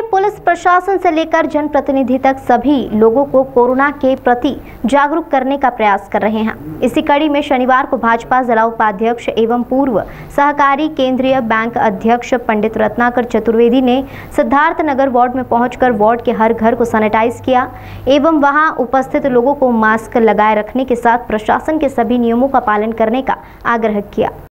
में पुलिस प्रशासन से लेकर जनप्रतिनिधि तक सभी लोगों को कोरोना के प्रति जागरूक करने का प्रयास कर रहे हैं। इसी कड़ी में शनिवार को भाजपा जिला उपाध्यक्ष एवं पूर्व सहकारी केंद्रीय बैंक अध्यक्ष पंडित रत्नाकर चतुर्वेदी ने सिद्धार्थ नगर वार्ड में पहुंचकर वार्ड के हर घर को सैनिटाइज किया एवं वहां उपस्थित लोगों को मास्क लगाए रखने के साथ प्रशासन के सभी नियमों का पालन करने का आग्रह किया।